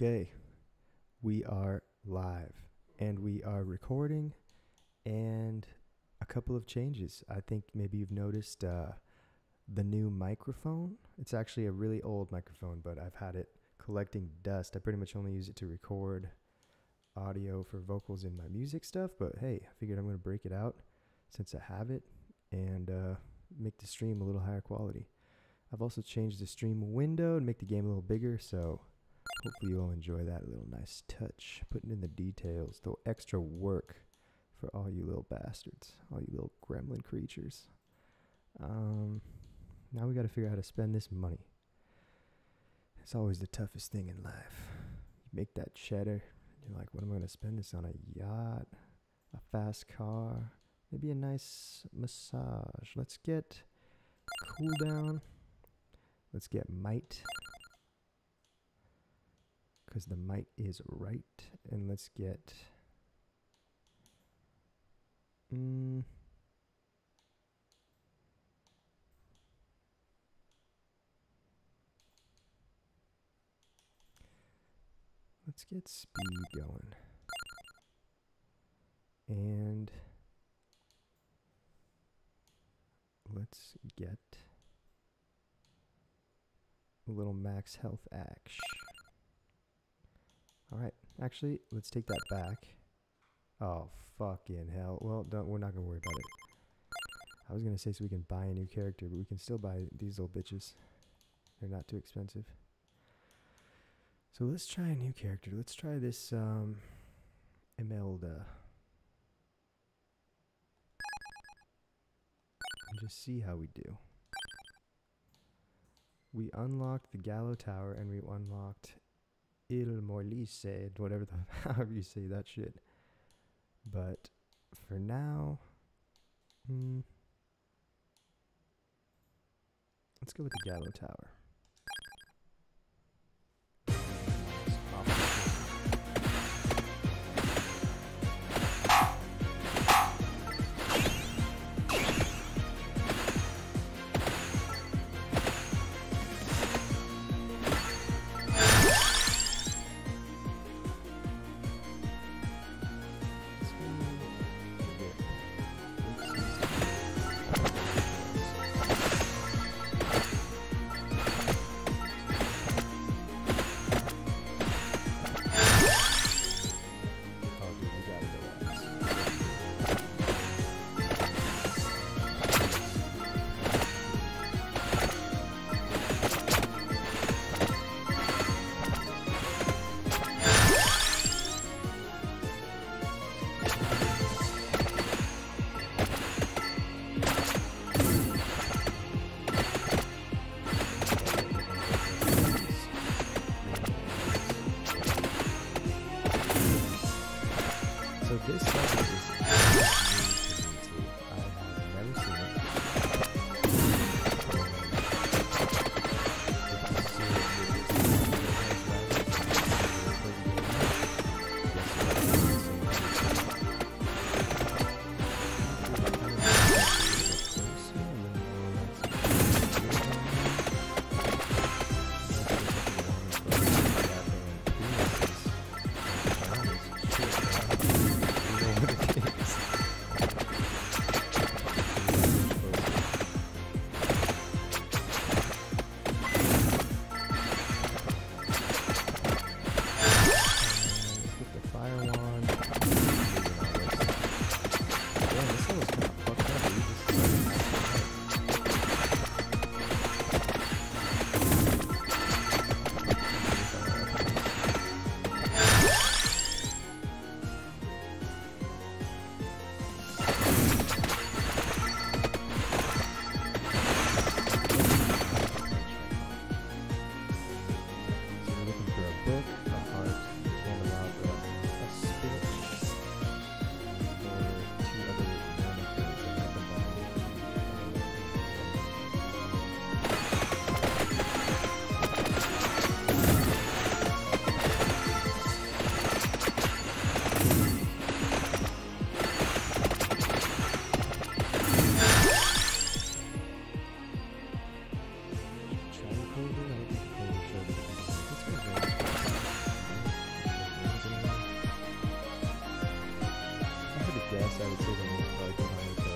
Okay, we are live and we are recording, and a couple of changes. I think maybe you've noticed the new microphone. It's actually a really old microphone, but I've had it collecting dust. I pretty much only use it to record audio for vocals in my music stuff, but hey, I figured I'm going to break it out since I have it and make the stream a little higher quality. I've also changed the stream window and make the game a little bigger, so hopefully you'll enjoy that little nice touch. Putting in the details, the extra work for all you little bastards, all you little gremlin creatures. Now we got to figure out how to spend this money. It's always the toughest thing in life. You make that cheddar, you're like, what am I going to spend this on? A yacht, a fast car, maybe a nice massage. Let's get cooldown. Let's get might, because the might is right. And let's get let's get speed going. And let's get a little max health action. Alright, actually, let's take that back. Oh, fucking hell. Well, we're not going to worry about it. I was going to say so we can buy a new character, but we can still buy these little bitches. They're not too expensive. So let's try a new character. Let's try this Imelda. And just see how we do. We unlocked the Gallo Tower and we unlocked Il Morlise, whatever however you say that shit. But for now, let's go with the Gallo Tower. This level is news to me too. I have never seen it. guess I would say the most valuable one is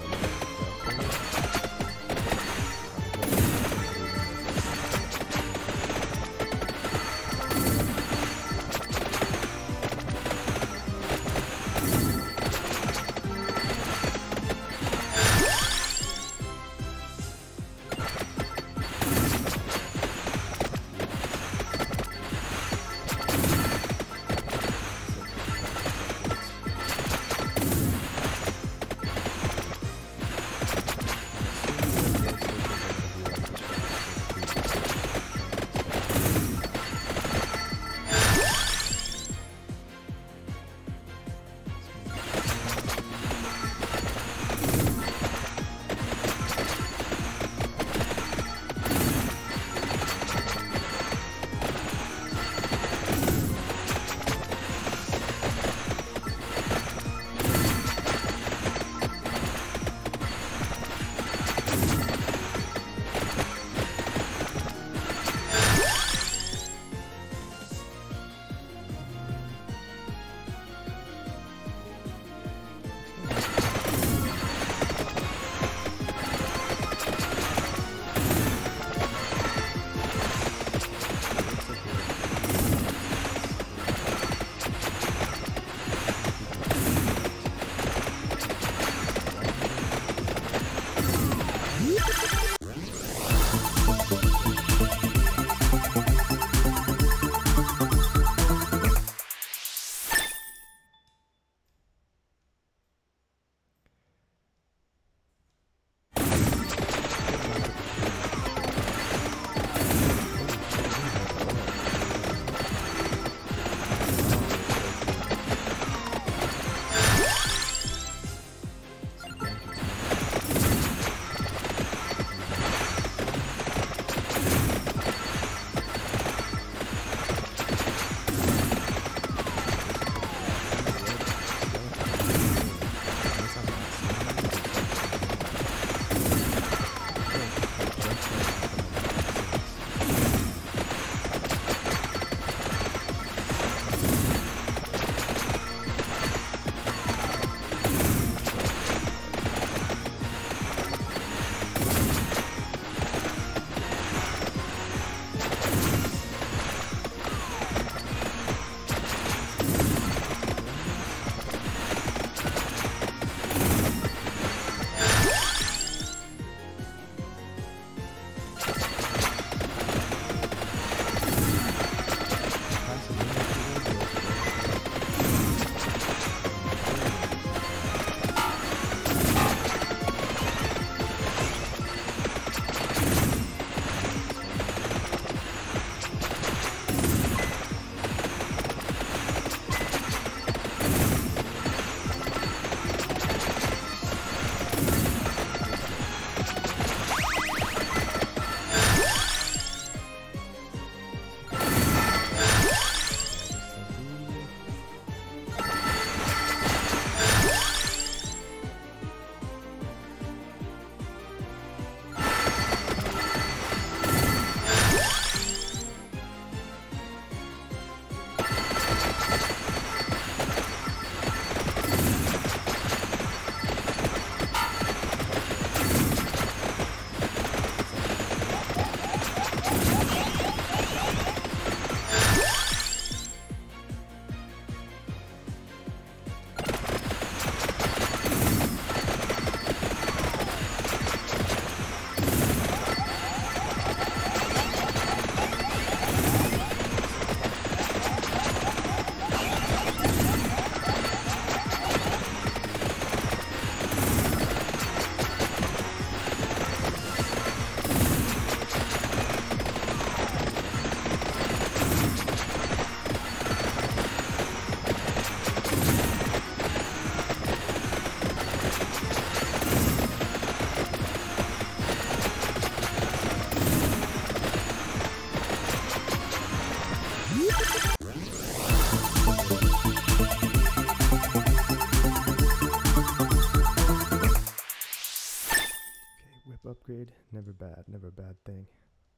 upgrade. Never bad, never a bad thing.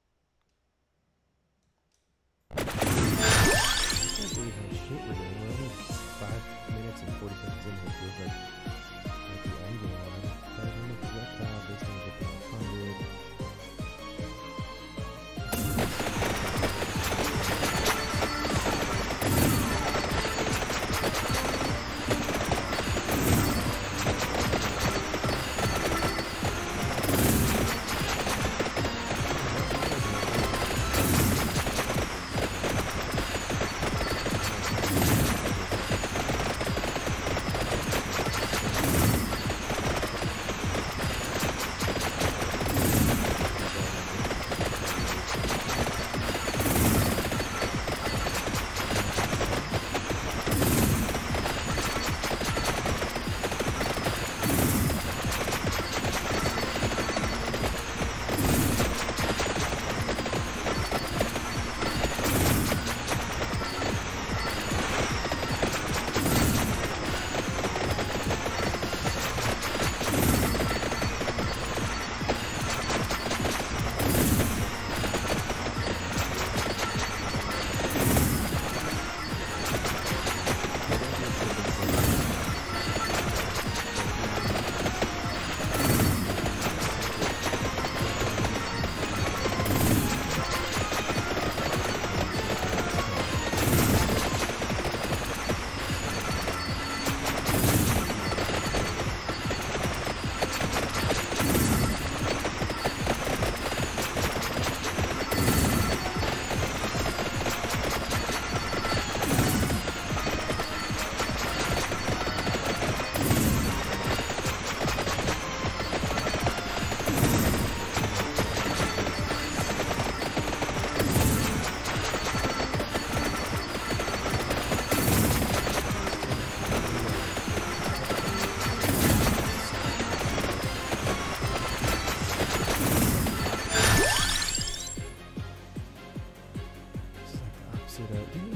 I can't believe how shit we're doing. We're only 5 minutes and 40 seconds in here. It feels like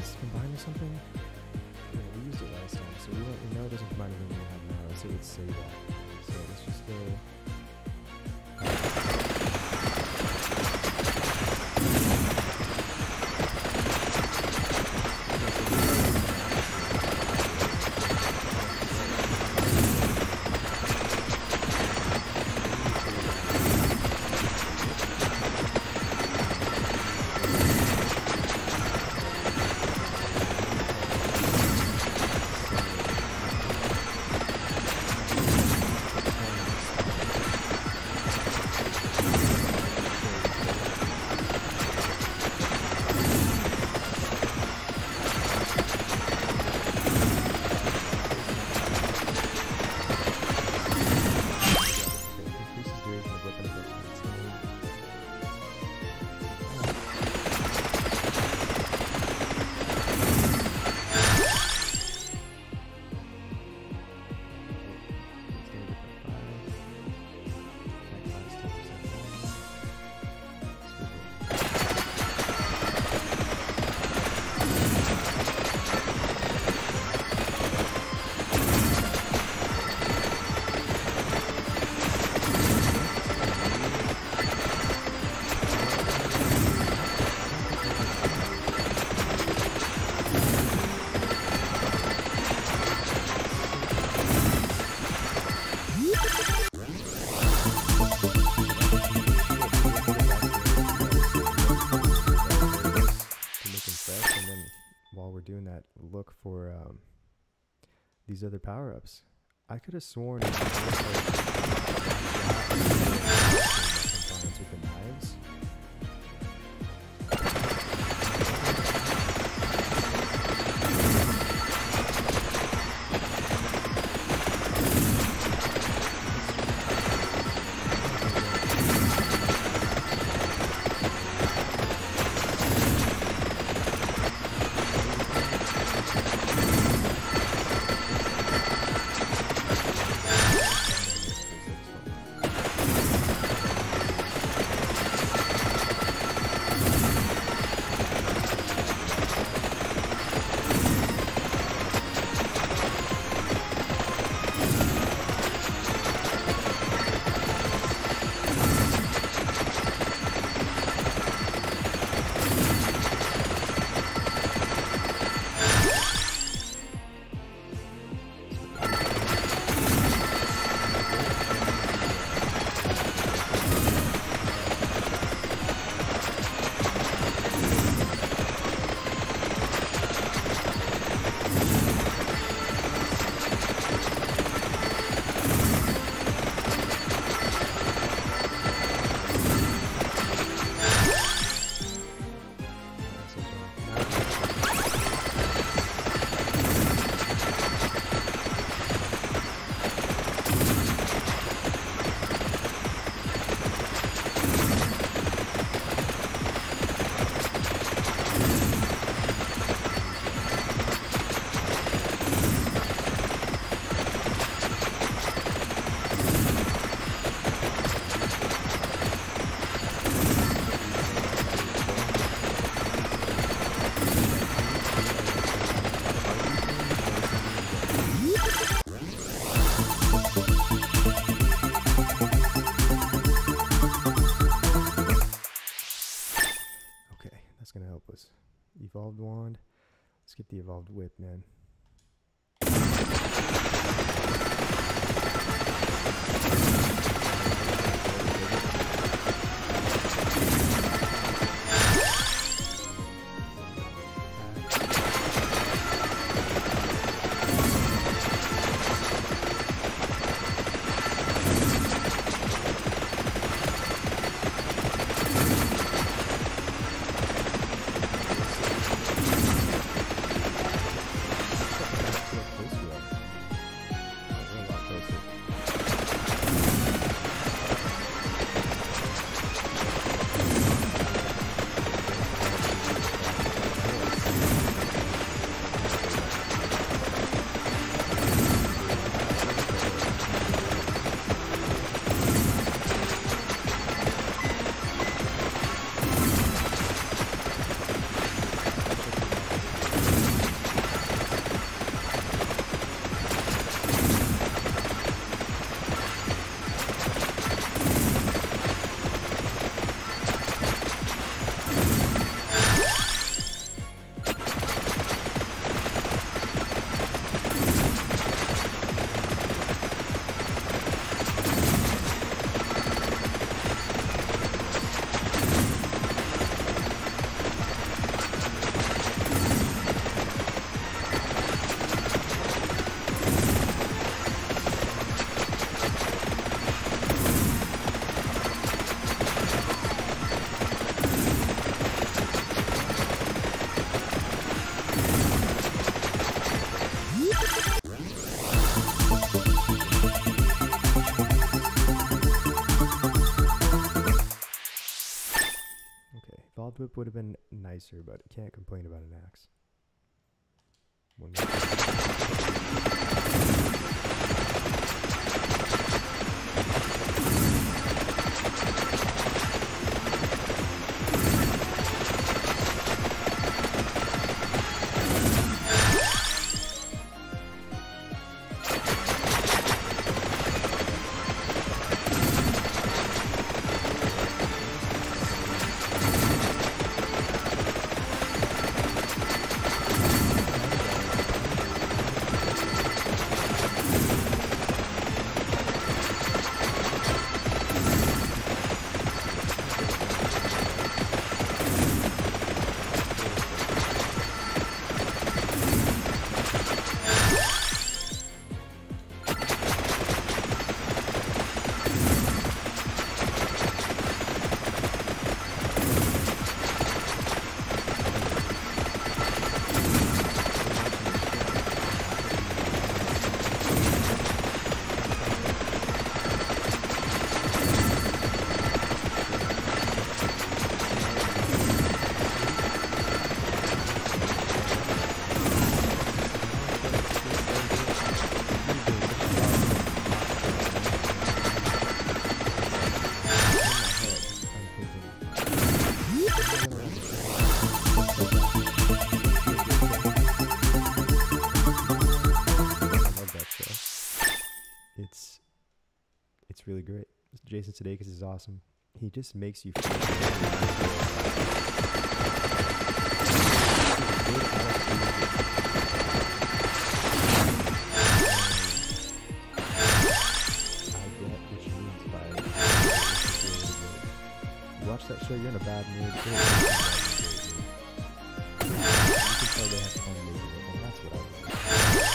this combine with something? Yeah, we used it last time, so we know it doesn't combine with anything we have now. Let's see what say that. So let's just go. Doing that, look for these other power-ups. I could have sworn it was also combines with the knives. Gonna help us. Evolved wand. Let's get the evolved whip, man. whip would have been nicer, but can't complain about an axe. One more. It's really great. Jason Sudeikis is awesome. He just makes you feel good. You watch that show, you're in a bad mood. You can tell they have fun making it, and that's what I like.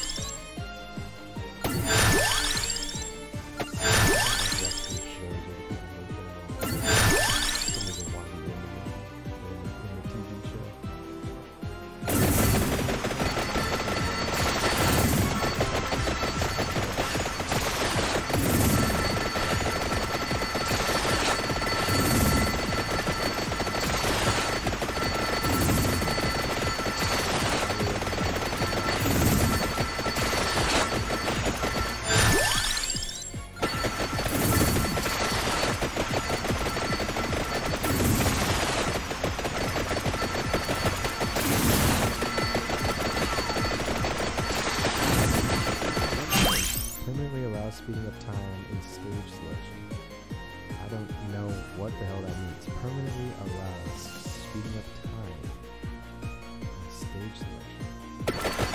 Speeding up time in stage selection. I don't know what the hell that means. Permanently allows speeding up time in stage selection.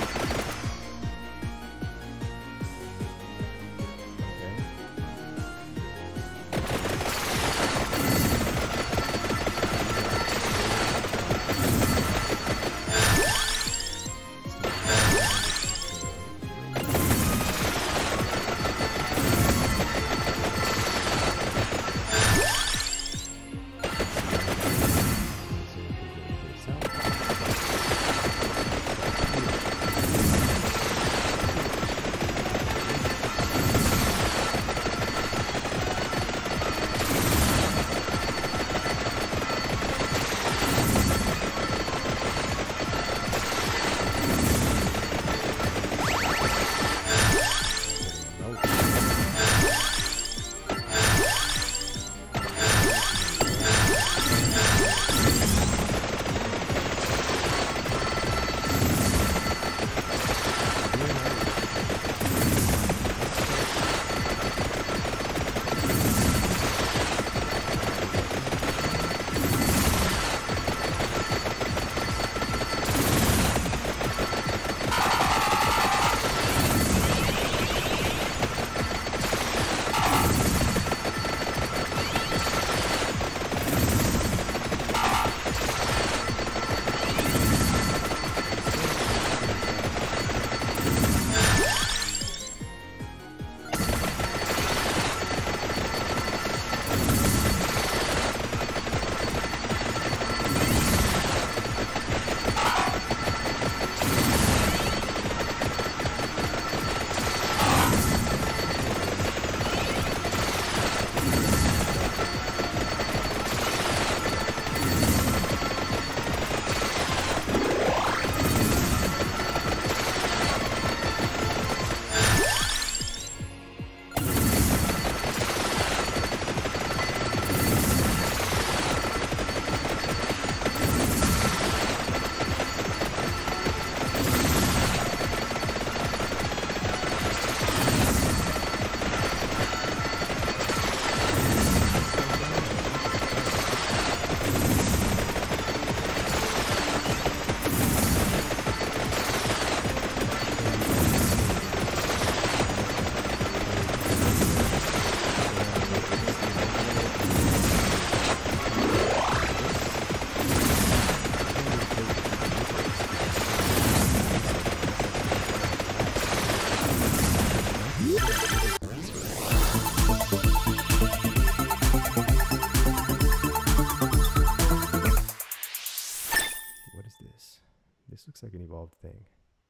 evolved thing.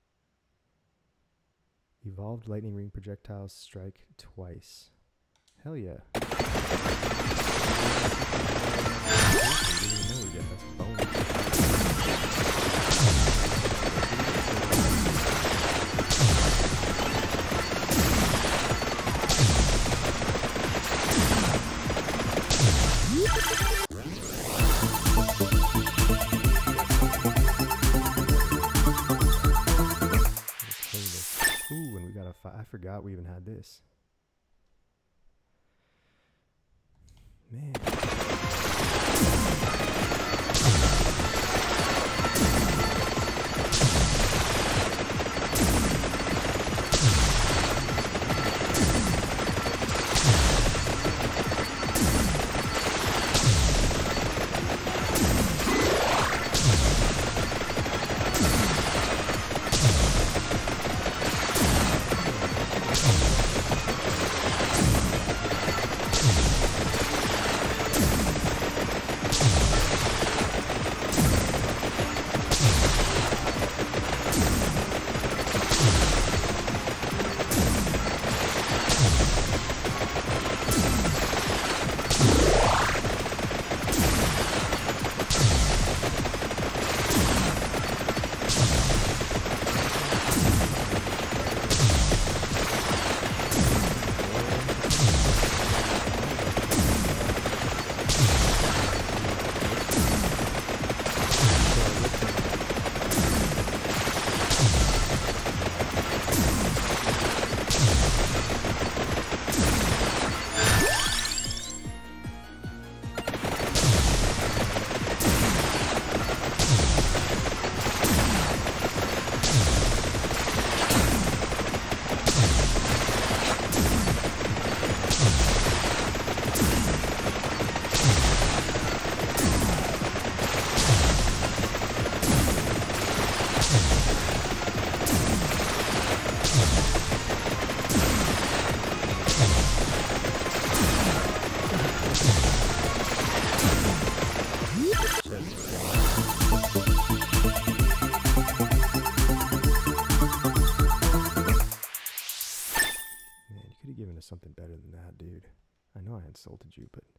Evolved lightning ring projectiles strike twice. Hell yeah. I didn't know we get that's a bonus. Ooh, and we got a I forgot we even had this. Man. Something better than that, dude. I know I insulted you, but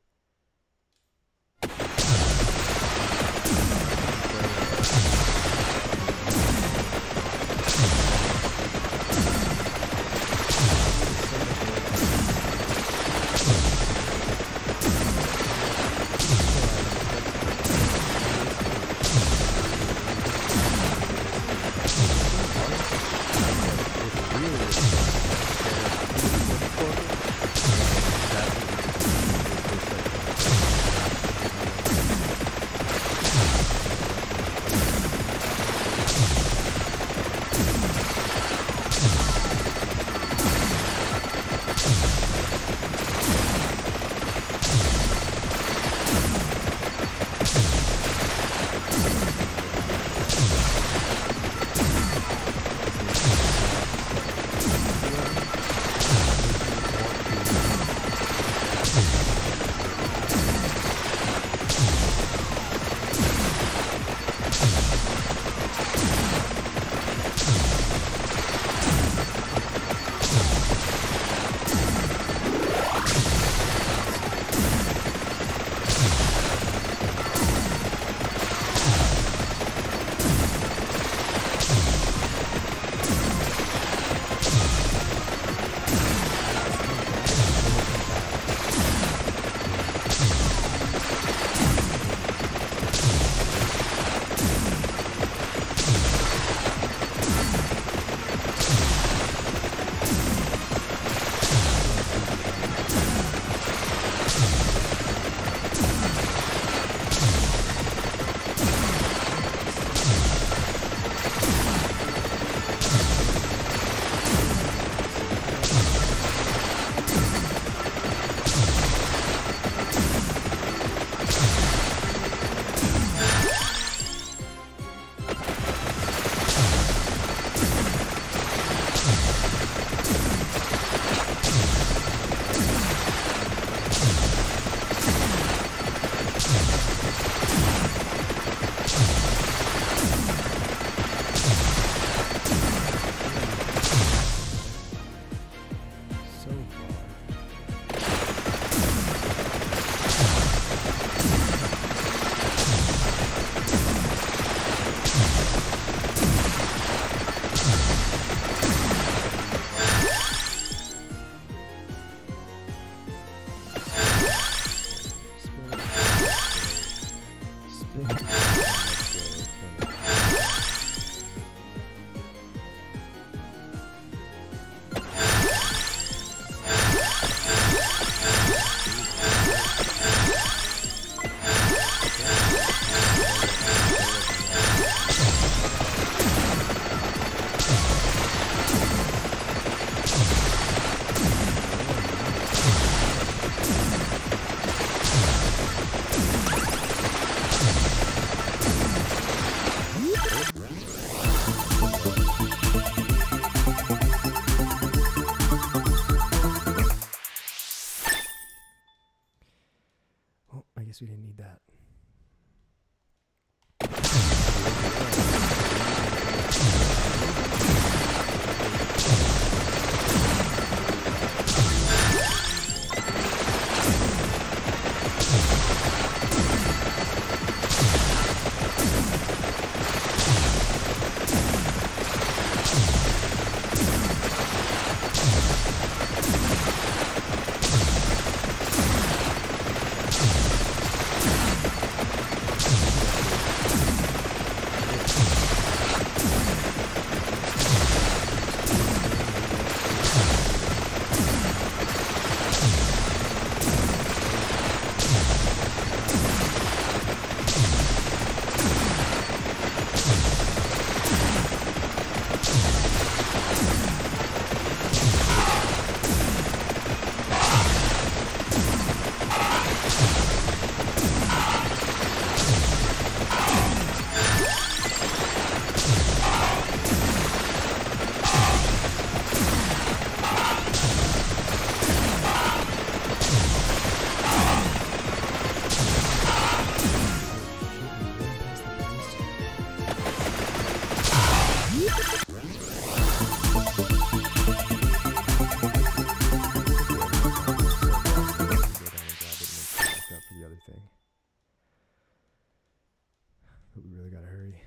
guess we didn't need that. But we really gotta hurry.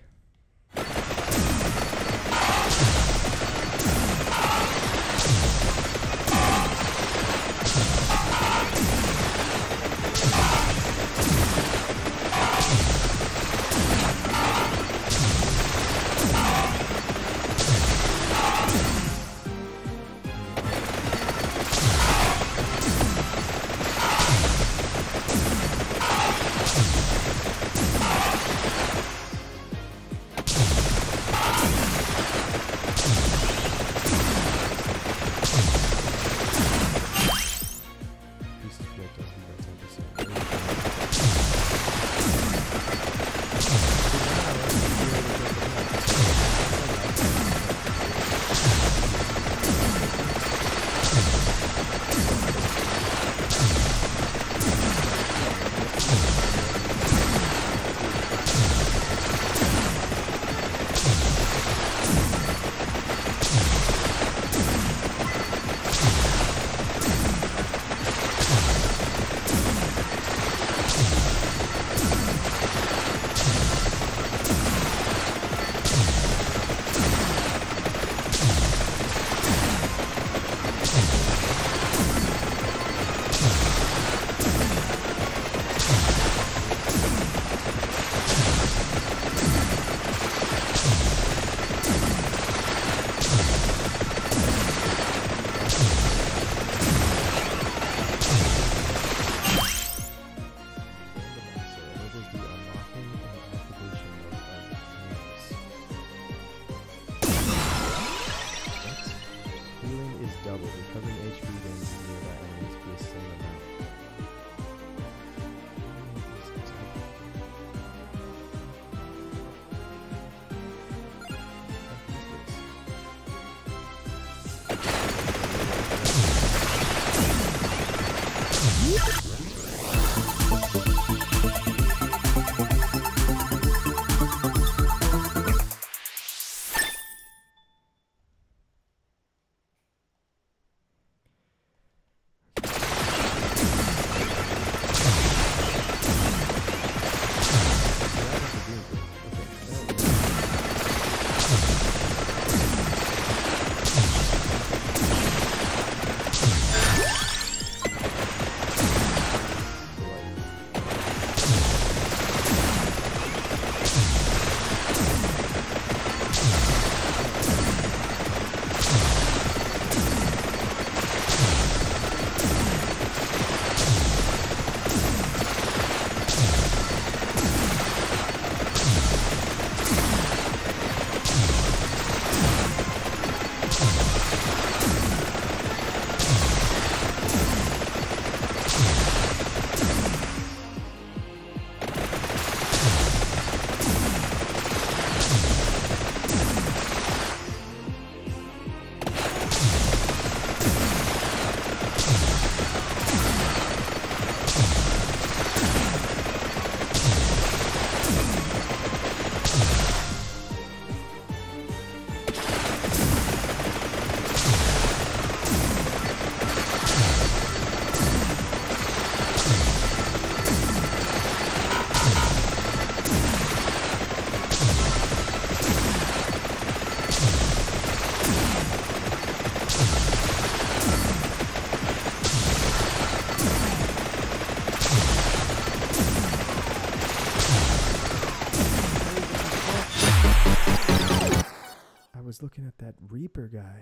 looking at that Reaper guy.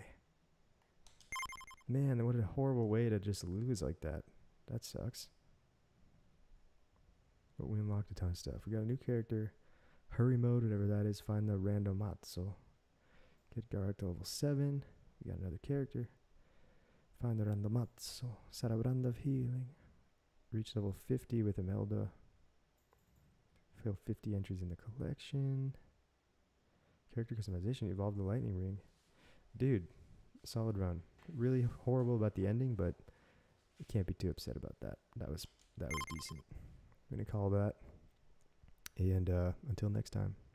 Man, what a horrible way to just lose like that. That sucks. But we unlocked a ton of stuff. We got a new character. Hurry mode, whatever that is. Find the randomazzo. Get guard to level 7. We got another character. Find the randomazzo. Sarabrand of healing. Reach level 50 with Imelda. Fill 50 entries in the collection. Character customization. Evolve the lightning ring. Dude, solid run. Really horrible about the ending, but you can't be too upset about that. That was decent. I'm gonna call that. And until next time.